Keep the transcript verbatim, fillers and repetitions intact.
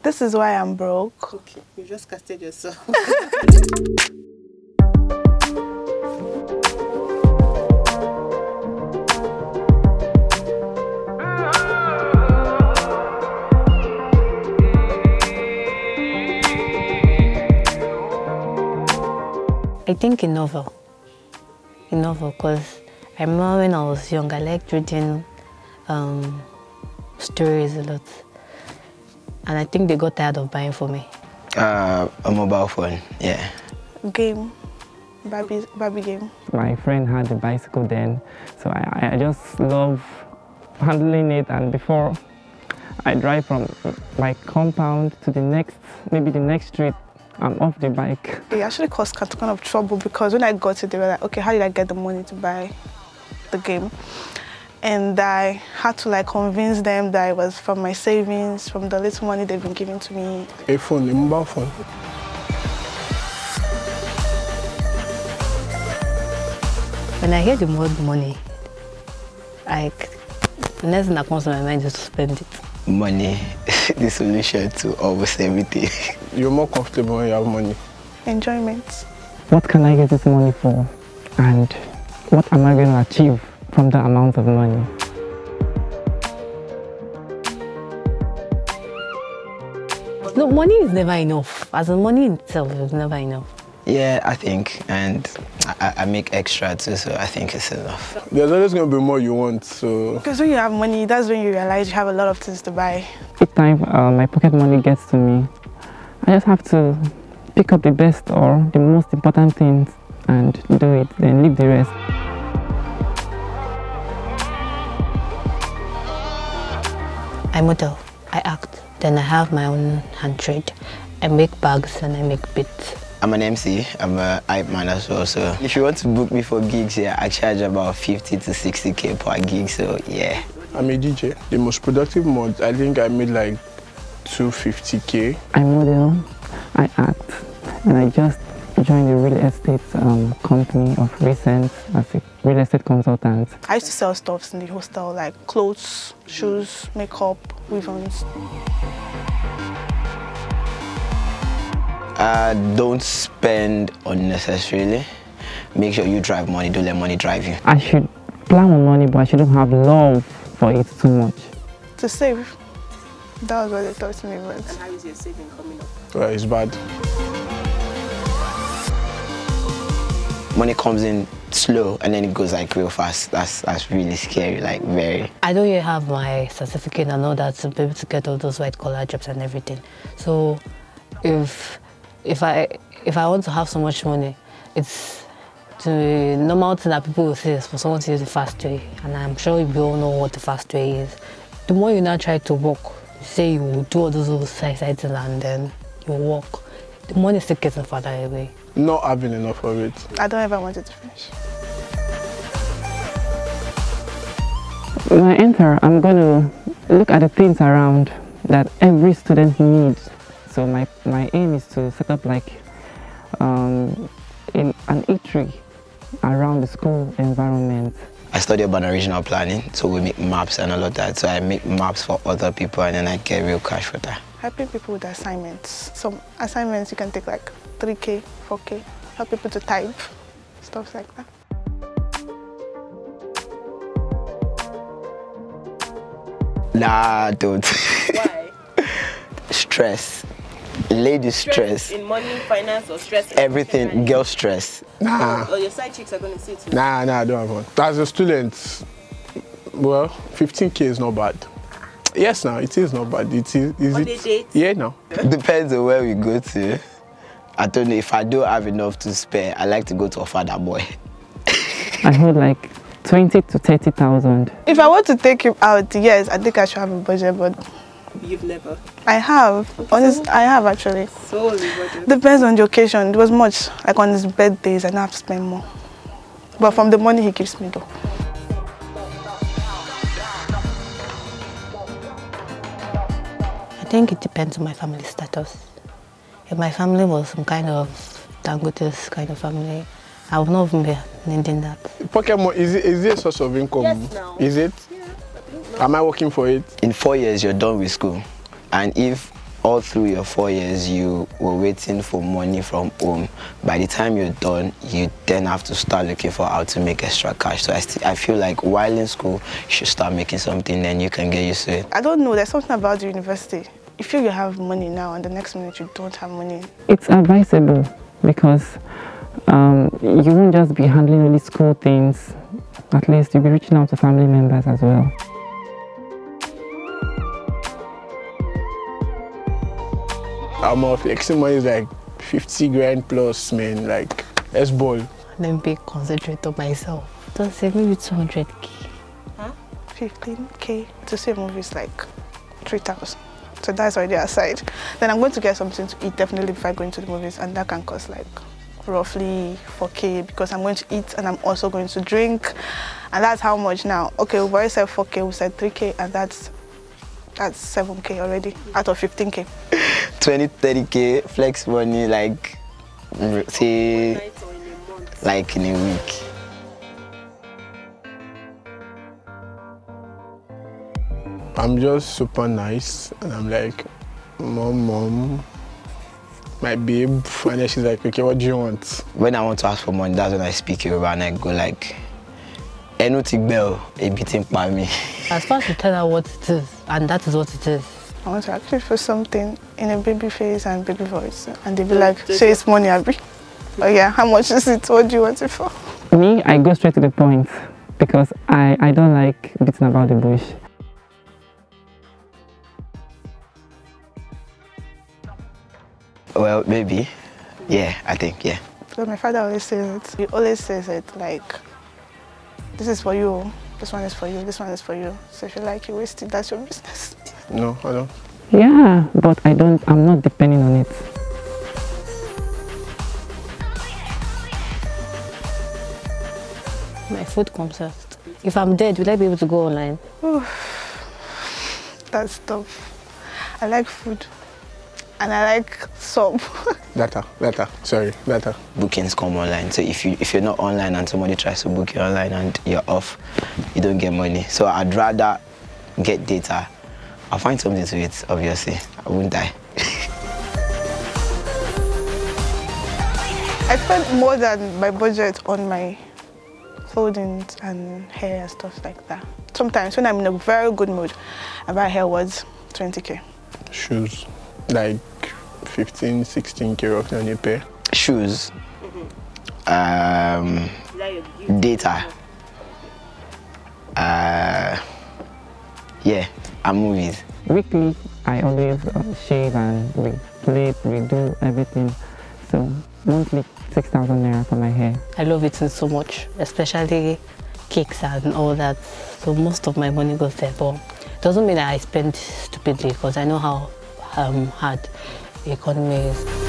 This is why I'm broke. Okay, you just casted yourself. I think a novel. A novel, because I remember when I was young, I liked reading um, stories a lot. And I think they got tired of buying for me. Uh, a mobile phone, yeah. Game. Barbie, Barbie game. My friend had a bicycle then, so I, I just love handling it, and before I drive from my compound to the next, maybe the next street, I'm off the bike. It actually caused kind of trouble because when I got it, they were like, okay, how did I get the money to buy the game? And I had to like convince them that it was from my savings, from the little money they've been giving to me. A phone, a mobile phone. When I hear the word money, like, the next thing that comes to my mind is to spend it. Money, the solution to almost everything. You're more comfortable when you have money. Enjoyment. What can I get this money for? And what am I going to achieve from the amount of money? No, money is never enough. As in, money itself is never enough. Yeah, I think, and I, I make extra too, so I think it's enough. There's always going to be more you want, so... Because when you have money, that's when you realize you have a lot of things to buy. Each time uh, my pocket money gets to me, I just have to pick up the best or the most important things and do it, then leave the rest. I model, I act, then I have my own hand trade. I make bags and I make beats. I'm an M C, I'm a hype man as well, so if you want to book me for gigs, yeah, I charge about fifty to sixty K per gig, so yeah. I'm a D J. The most productive month, I think I made like two hundred fifty K. I model, I act, and I just joined a real estate um, company of recent as a real estate consultant. I used to sell stuffs in the hostel, like clothes, shoes, makeup, weave-ons. Uh, don't spend unnecessarily. Make sure you drive money, don't let money drive you. I should plan on money, but I shouldn't have love for it too much. To save. That was what they taught me about. And how is your saving coming up? Well, it's bad. Money comes in slow and then it goes like real fast. That's that's really scary, like very. I don't yet have my certificate and all that to be able to get all those white collar jobs and everything. So if if I if I want to have so much money, it's the normal thing that people will say is for someone to use the fast way. And I'm sure we all know what the fast way is. The more you now try to work, you say you do all those side things and then you work, the money still gets farther away. Not having enough of it. I don't ever want it to finish. When I enter, I'm going to look at the things around that every student needs. So my, my aim is to set up like um, in an eatery around the school environment. I study urban and regional planning, so we make maps and all of that. So I make maps for other people and then I get real cash for that. Helping people with assignments. Some assignments you can take like three K, four K. Help people to type, stuff like that. Nah, don't. Why? Stress. Lady stress. Stress in money, finance, or stress in Everything, emotion, girl stress. Nah. Or your side chicks are going to see too. Nah, nah, I don't have one. As a student, well, fifteen K is not bad. Yes, now, it is not bad. It is, is On it? the date? Yeah, no. Depends on where we go to. I don't know, if I don't have enough to spare, I like to go to a father boy. I hold like twenty to thirty thousand. If I want to take him out, yes, I think I should have a budget, but You've never. I have. Okay, Honest, so I have actually. Solely budget. Depends on the occasion. It was much. Like on his birthdays, I don't have to spend more. But from the money he gives me, though. I think it depends on my family status. If my family was some kind of Dangote's kind of family, I would not even be needing that. Pocket money, is it, is it a source of income? Yes, now. Is it? Yeah, Am I working for it? In four years, you're done with school. And if all through your four years, you were waiting for money from home. By the time you're done, you then have to start looking for how to make extra cash. So I, I feel like while in school, you should start making something, then you can get used to it. I don't know, there's something about the university. You feel you have money now, and the next minute you don't have money. It's advisable because um, you won't just be handling only school things. At least you'll be reaching out to family members as well. I'm flexing money is like fifty grand plus, man. Like, let's ball. Then be concentrate on myself. Don't say maybe two hundred K. Huh? fifteen K to see a movie is like three thousand. So that's already aside. Then I'm going to get something to eat definitely before I go into the movies, and that can cost like roughly four K because I'm going to eat and I'm also going to drink. And that's how much now. Okay, we've already said four K, we said three K, and that's that's seven K already out of fifteen K. twenty, thirty K flex money, like, say, like in a week. I'm just super nice, and I'm like, mom, mom, my babe. And then she's like, okay, what do you want? When I want to ask for money, that's when I speak Yoruba and I go like, anything bell, a beating by me. As far as you tell her what it is, and that is what it is. I want to actually feel something in a baby face and baby voice, and they'll be like, say it's money, Abby. Oh yeah, how much is it? What do you want it for? Me, I go straight to the point because I, I don't like beating about the bush. Well, maybe. Yeah, I think, yeah. Because my father always says it. He always says it like, this is for you, this one is for you, this one is for you. So if you like, you waste it, that's your business. No, I don't. Yeah, but I don't, I'm not depending on it. My food comes first. If I'm dead, will I be able to go online? That's tough. I like food. And I like soap. Data, data, sorry, data. Bookings come online, so if, you, if you're not online and somebody tries to book you online and you're off, you don't get money. So I'd rather get data. I'll find something to eat, obviously. I won't die. I spend more than my budget on my clothing and hair and stuff like that. Sometimes when I'm in a very good mood, I buy hair words, twenty K. Shoes, like fifteen, sixteen K roughly on a pair. Shoes, um, data, uh, yeah, and movies. Weekly, I always uh, shave and replate, redo everything. So monthly, six thousand naira for my hair. I love eating so much, especially cakes and all that. So most of my money goes there, but it doesn't mean that I spend stupidly because I know how um, hard the economy is.